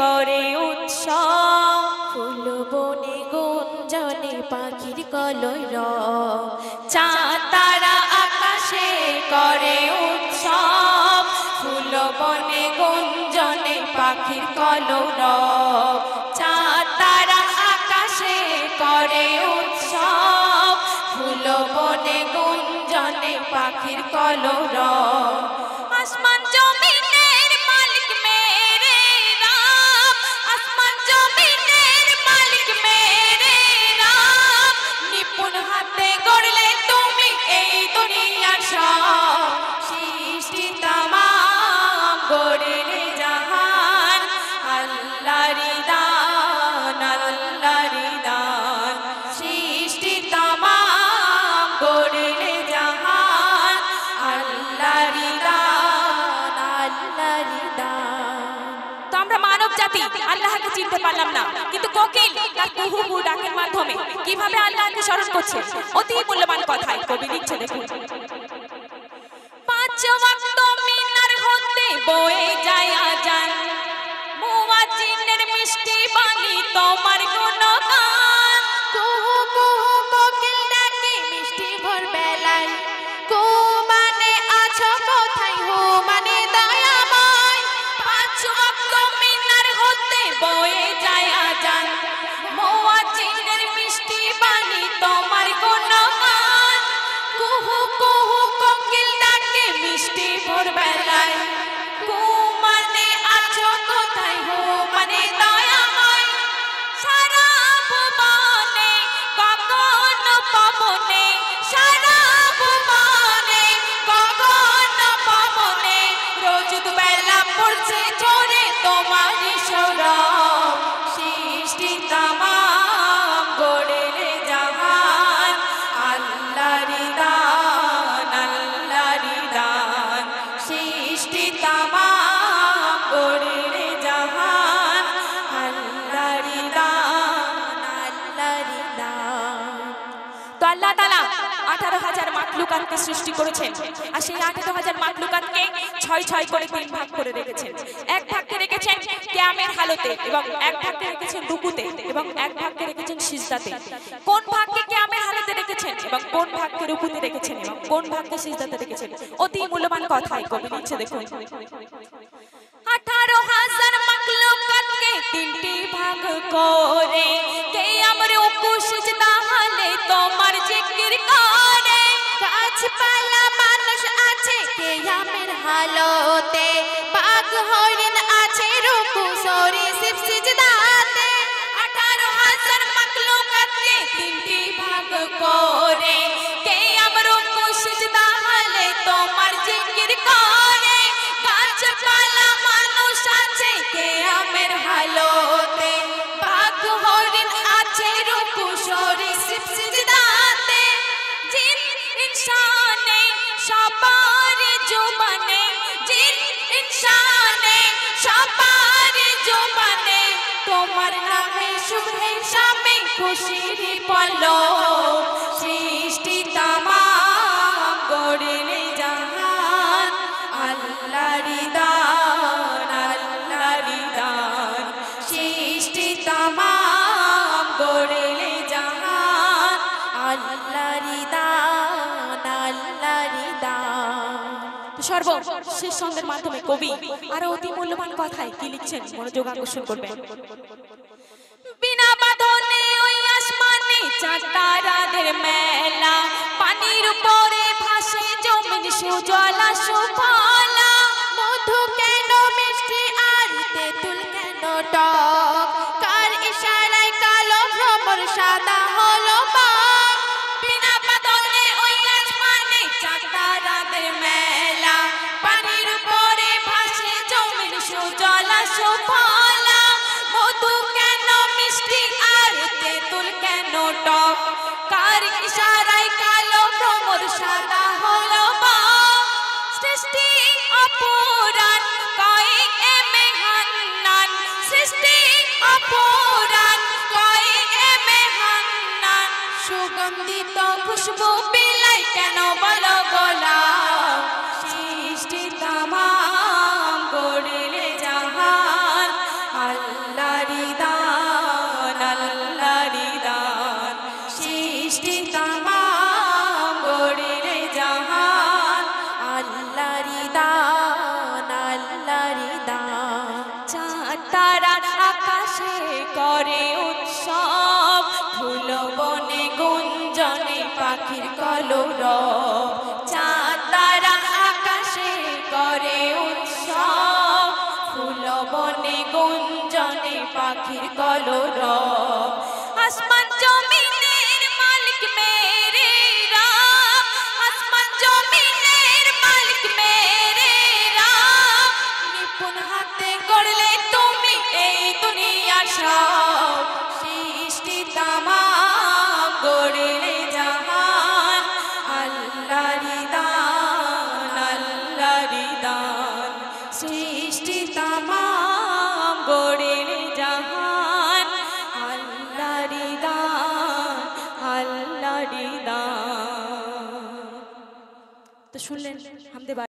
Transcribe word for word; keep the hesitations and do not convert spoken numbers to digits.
করে উৎসব ফুল বনে গুঞ্জনে পাখির কলরব চাঁদ তারা আকাশে করে উৎসব ফুল বনে গুঞ্জনে পাখির কলরব চাঁদ তারা আকাশে করে উৎসব ফুল বনে গুঞ্জনে পাখির কলরব আসমান জমিনের মালিক মেরে রাম আসমান জমিনের মালিক মেরে রাম নিপুণ হাতে গড়লে তুমি এই দুনিয়ার সব সৃষ্টি তামাম গড়লে জাহান আল্লাহর দান আল্লাহর দান সৃষ্টি তামাম গড়লে জাহান আল্লাহর দান আল্লাহর দান। তো আমরা মানব জাতি আল্লাহকে চিনতে পারলাম না, কিন্তু কোকিল তার কুহু কুহু ডাকের মাধ্যমে কিভাবে আল্লাহকে স্মরণ করছে অতি মূল্যবান কথাই কবি লিখছে দেখুন। পাঁচ ওয়াক্ত মিনার হতে বয়ে যায় আজান মুয়াজ্জিনের মিষ্টি বাণী তোমার গুণগান কুহু কুহু কোকিল ডাকে মিষ্টি ভোর বেলায় কু মানে আছো কোথায় হো মানে দয়াময় পাঁচ ওয়াক্ত মিনার হতে বয়ে যায় আজান মুয়াজ্জিনের মিষ্টি বাণী তোমার গুণগান কুহু কুহু কোকিল ডাকে মিষ্টি ভোর বেলায় কু মানে আছো কোথায় হো মানে দয়াময় সারা ভুবনে গগন পবনে সারা ভুবনে গগন পবনে রোজ বেলা পড়ছে ঝরে তোমারই সৌরভ সৃষ্টি তামাম গড়লে জাহান আল্লাহর দান আল্লাহর দান সৃষ্টি তামাম গড়লে জাহান আল্লাহর দান আল্লাহর দান। তো আল্লাহ তাআলা আঠারো হাজার মাখলুকাতকে সৃষ্টি করেছেন আর সেই আঠারো হাজার মাখলুকাতকে ছয় ছয় করে তিন ভাগ করে রেখেছেন। এক ভাগকে রেখেছেন কিয়ামের হালতে এবং এক ভাগকে রেখেছেন রুকুতে এবং এক ভাগকে রেখেছেন সিজদাতে। কোন ভাগকে কিয়ামের হালতে রেখেছেন এবং কোন ভাগকে রুকুতে রেখেছেন এবং কোন ভাগকে সিজদাতে রেখেছেন অতি মূল্যবান কথাই কবি লিখছে দেখুন। আঠারো হাজার মাখলুকাতকে তিনটি ভাগ করে কিয়ামের রুকু সিজদা হলে তোমার জিকির করে গাছপালা মানুষ আছে কিয়ামের হালতে বাঘ হরিণ আছে রুকু সরিষিব সিজদাতে আঠারো হাজার মাখলুকাতকে তিনটি ভাগ করে কিয়ামের রুকু সিজদা হলে তোমার জিকির করে গাছপালা মানুষ আছে কিয়ামের হালতে বাঘ হরিণ আছে রুকু সরিষিব সিজদাতে জিন ইনসানে সবার জবানে জিন ইনসানে সবার জবানে তোমার নামে শুভে শামে খুশির পলক সৃষ্টি তামাম গড়লে জাহান আল্লাহর দান আল্লাহর দান সৃষ্টি তামাম গড়লে জাহান আল্লাহর দান আল্লাহর দান। তো সর্বশেষ ছন্দের মাধ্যমে কবি আরো অতি মূল্যবান কথাই কি লিখছেন মনোযোগ আকর্ষণ করবেন। বিনা বাঁধনে ওই আসমানে চাঁদ তারাদের মেলা পানির উপরে ভাসে জমিন সুজলা সুফলা মধু কেন মিষ্টি আর তেঁতুল কেন টক কার ইশারায় কালো ভ্রমর সাদা হলো বাঘ বিনা বাঁধনে ওই আসমানে চাঁদ তারাদের মেলা পানির উপরে ভাসে জমিন সুজলা সুফলা মধু কেন মিষ্টি আর তেঁতুল কেন টক কার ইশারায় কালো ভ্রমর সাদা হলো বাঘ সৃষ্টি অপুরাণ কয় এ মেহান্নান সৃষ্টি অপুরাণ কয় এ মেহান্নান সুগন্ধিত খুশবু বিলাই কেন বলো গোলাপ সৃষ্টি তামাম গড়লে জাহান আল্লাহ তারা আকাশে করে উৎসব, ফুল বনে গুঞ্জনে পাখির কলরব। চাঁদ তারা আকাশে করে উৎসব, ফুল বনে গুঞ্জনে পাখির কলরব। আসমান জমিনের মালিক মেরে রাম, আসমান জমিনের মালিক মেরে রাম। নিপুণ হাতে গড়লে তুমি এই দুনিয়া সব, সৃষ্টি তামাম গড়লে জাহান। আল্লাহরই দান, আল্লাহরই দান, সৃষ্টি তামাম গড়লে জাহান। আল্লাহরই দান, আল্লাহরই দান। তো শুনলেন হামদে